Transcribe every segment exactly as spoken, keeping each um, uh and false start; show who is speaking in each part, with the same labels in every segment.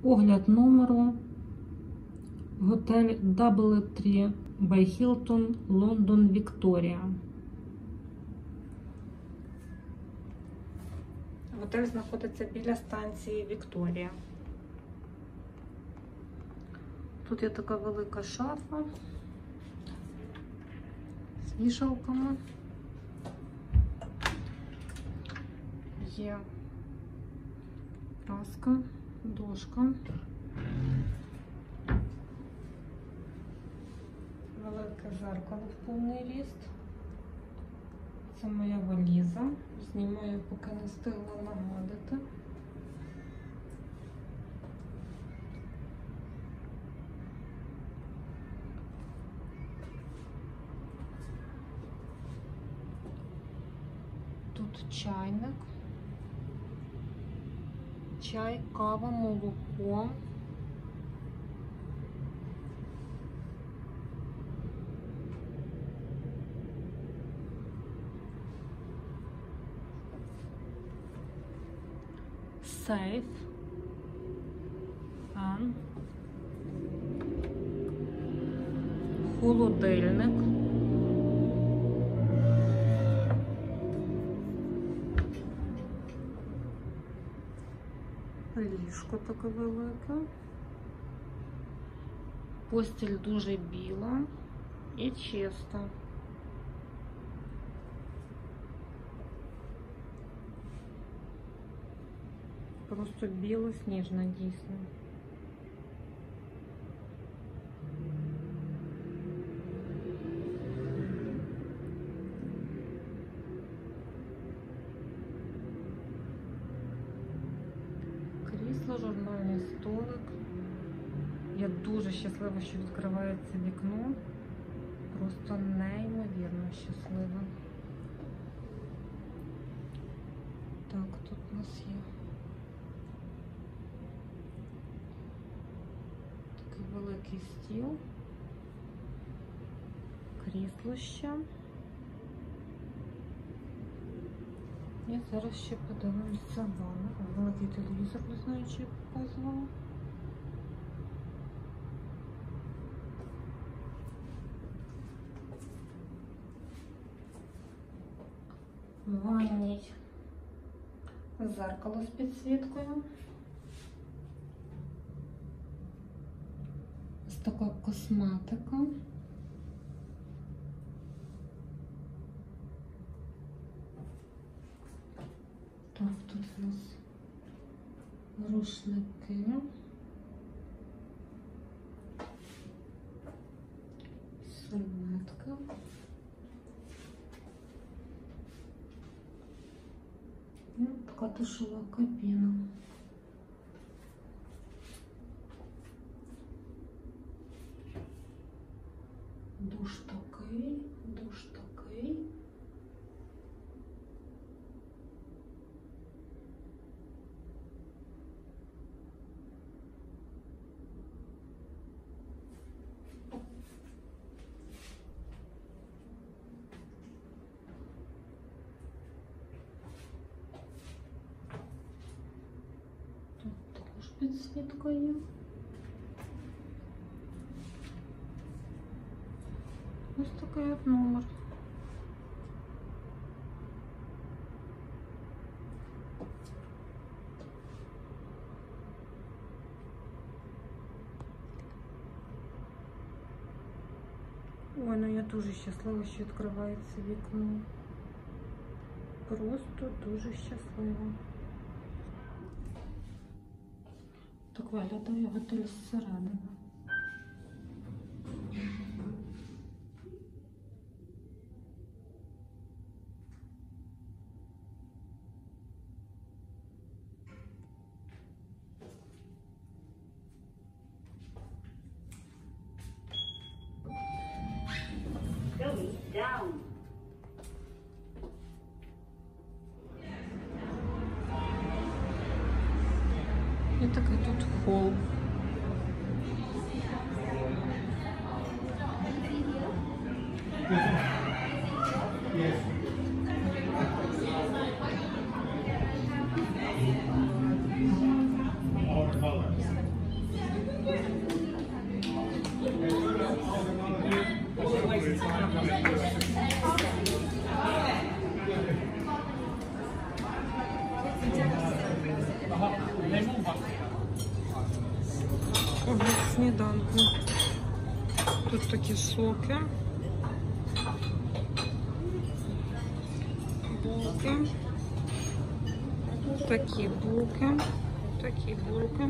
Speaker 1: Огляд номеру. Готель дабл ю три by Hilton, Лондон, Вікторія. Готель знаходиться біля станції Вікторія. Тут є така велика шафа з вішалками. Є праска, дошка, велике зеркало в повний ріст. Це моя валіза. Знімаю, поки не встигла нагадати. Тут чайник, чай, кава, молоко. Сейф, фен, холодильник, ліжко таке велике, постіль дуже біла і чиста. Просто білосніжна, дійсно. Крісло, журнальний столик. Я дуже щаслива, що відкривається вікно. Просто неймовірно щаслива. Так, тут у нас є великий стіл, крісло ще. І зараз ще подивимося ванну. Великий телевізор, не знаю, чи я показувала. В ванній зеркало з підсвіткою. Ось така косметика. Так, тут у нас рушники, серветка, і така душова кабіна. Душ такий, душ такий. Тут також підсвітка є. Ось такий от номер. Ой, ну я дуже щаслива, що відкривається вікно. Просто дуже щаслива. Так виглядає готель зсередини.
Speaker 2: Down.
Speaker 1: І такий тут хол.
Speaker 3: Yes. All colors.
Speaker 1: сніданку. Тут такі соки, булки, такі булки, такі булки,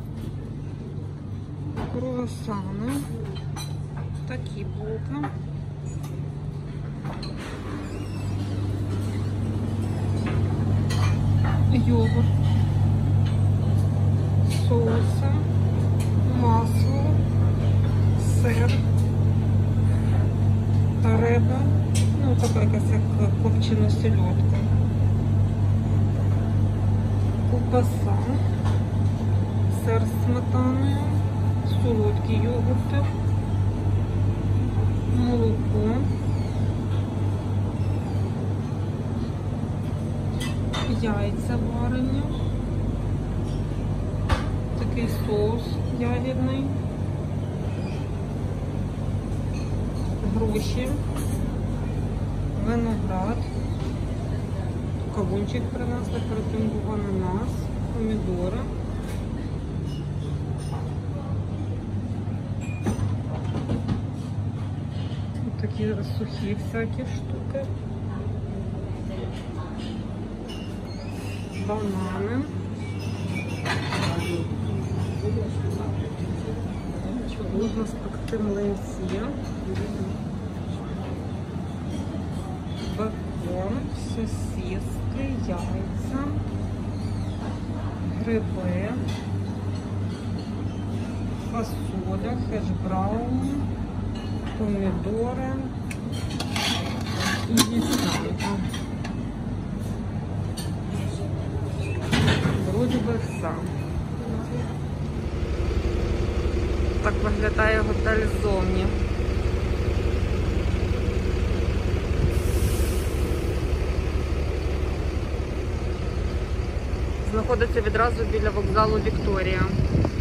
Speaker 1: круасани, такі булки, йогурт, соуси, масло, сир та риба, ну така якась як копчена сельодка, ковбаса, сир з сметаною, солодкі йогурти, молоко, яйця варені, такий соус ягідний, груші, виноград, кавунчик принесли, перед тим був ананас, помідори, такі сухі всякі штуки, банани, можна спекти млинці, бекон, сосиски, яйця, гриби, фасоля, хеш-браун, помідори і вівсянка. Вроді би все. Так виглядає готель ззовні. Знаходиться відразу біля вокзалу Вікторія.